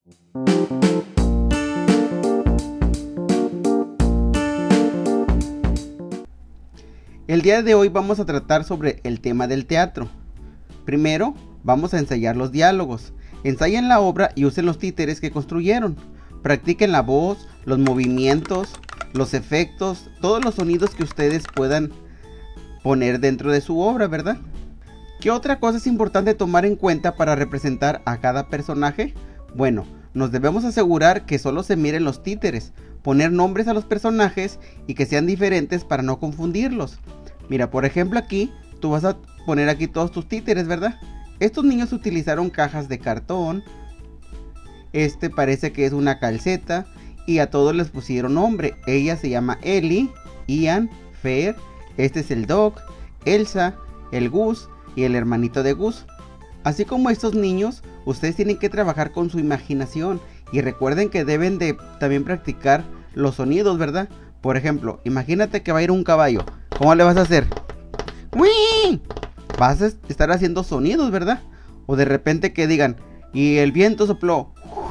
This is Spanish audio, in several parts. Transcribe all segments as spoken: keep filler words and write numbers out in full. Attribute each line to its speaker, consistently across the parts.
Speaker 1: El día de hoy vamos a tratar sobre el tema del teatro. Primero, vamos a ensayar los diálogos. Ensayen la obra y usen los títeres que construyeron. Practiquen la voz, los movimientos, los efectos, todos los sonidos que ustedes puedan poner dentro de su obra, ¿verdad? ¿Qué otra cosa es importante tomar en cuenta para representar a cada personaje? Bueno, nos debemos asegurar que solo se miren los títeres, poner nombres a los personajes y que sean diferentes para no confundirlos. Mira, por ejemplo aquí, tú vas a poner aquí todos tus títeres, ¿verdad? Estos niños utilizaron cajas de cartón. Este parece que es una calceta. Y a todos les pusieron nombre. Ella se llama Ellie, Ian, Fer. Este es el Doc, Elsa, el Gus y el hermanito de Gus. Así como estos niños, ustedes tienen que trabajar con su imaginación. Y recuerden que deben de también practicar los sonidos, ¿verdad? Por ejemplo, imagínate que va a ir un caballo. ¿Cómo le vas a hacer? ¡Uy! Vas a estar haciendo sonidos, ¿verdad? O de repente que digan, y el viento sopló.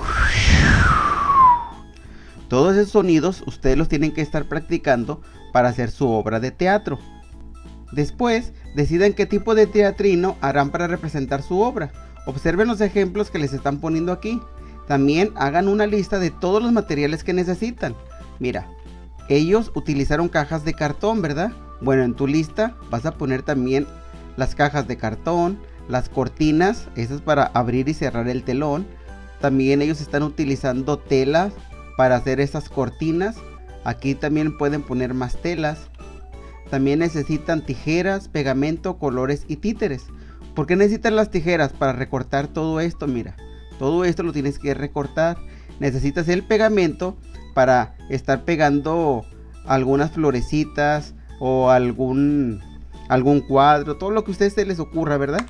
Speaker 1: Todos esos sonidos ustedes los tienen que estar practicando para hacer su obra de teatro. Después, decidan qué tipo de teatrino harán para representar su obra. Observen los ejemplos que les están poniendo aquí. También hagan una lista de todos los materiales que necesitan. Mira, ellos utilizaron cajas de cartón, ¿verdad? Bueno, en tu lista vas a poner también las cajas de cartón, las cortinas, esas para abrir y cerrar el telón. También ellos están utilizando telas para hacer esas cortinas. Aquí también pueden poner más telas. También necesitan tijeras, pegamento, colores y títeres. ¿Por qué necesitan las tijeras? Para recortar todo esto, mira. Todo esto lo tienes que recortar. Necesitas el pegamento para estar pegando algunas florecitas o algún, algún cuadro. Todo lo que a ustedes se les ocurra, ¿verdad?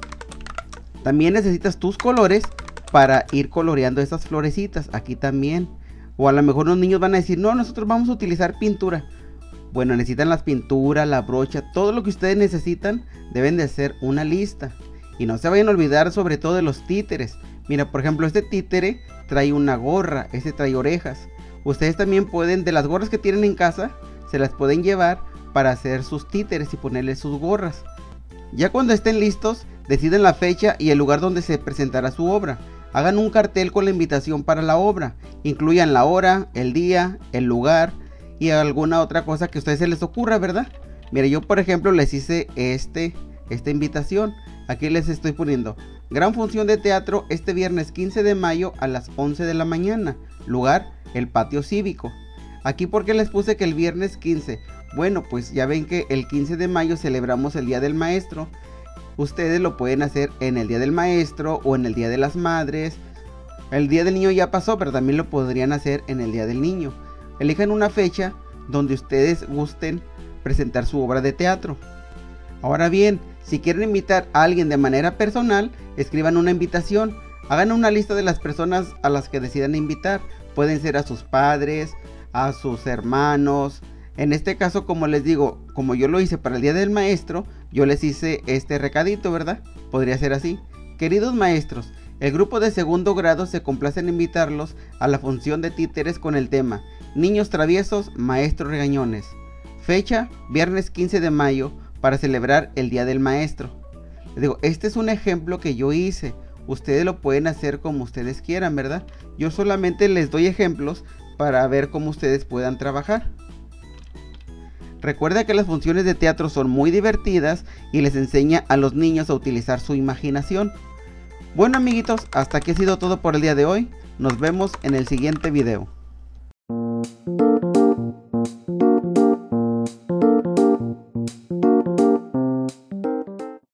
Speaker 1: También necesitas tus colores para ir coloreando esas florecitas. Aquí también. O a lo mejor los niños van a decir, no, nosotros vamos a utilizar pintura. Bueno, necesitan las pinturas, la brocha, todo lo que ustedes necesitan. Deben de hacer una lista. Y no se vayan a olvidar sobre todo de los títeres. Mira, por ejemplo, este títere trae una gorra, este trae orejas. Ustedes también pueden, de las gorras que tienen en casa, se las pueden llevar para hacer sus títeres y ponerles sus gorras. Ya cuando estén listos, deciden la fecha y el lugar donde se presentará su obra. Hagan un cartel con la invitación para la obra. Incluyan la hora, el día, el lugar y alguna otra cosa que a ustedes se les ocurra, ¿verdad? Mira, yo por ejemplo les hice este, esta invitación. Aquí les estoy poniendo: gran función de teatro este viernes quince de mayo a las once de la mañana. Lugar, el patio cívico. Aquí porque les puse que el viernes quince. Bueno, pues ya ven que el quince de mayo celebramos el Día del Maestro. Ustedes lo pueden hacer en el Día del Maestro o en el Día de las Madres. El Día del Niño ya pasó, pero también lo podrían hacer en el Día del Niño. Elijan una fecha donde ustedes gusten presentar su obra de teatro. Ahora bien, si quieren invitar a alguien de manera personal, escriban una invitación. Hagan una lista de las personas a las que decidan invitar. Pueden ser a sus padres, a sus hermanos. En este caso, como les digo, como yo lo hice para el Día del Maestro, yo les hice este recadito, ¿verdad? Podría ser así: queridos maestros, el grupo de segundo grado se complace en invitarlos a la función de títeres con el tema Niños traviesos, maestros regañones. Fecha, viernes quince de mayo, para celebrar el Día del Maestro. Les digo, este es un ejemplo que yo hice. Ustedes lo pueden hacer como ustedes quieran, ¿verdad? Yo solamente les doy ejemplos para ver cómo ustedes puedan trabajar. Recuerda que las funciones de teatro son muy divertidas y les enseña a los niños a utilizar su imaginación. Bueno amiguitos, hasta aquí ha sido todo por el día de hoy. Nos vemos en el siguiente video.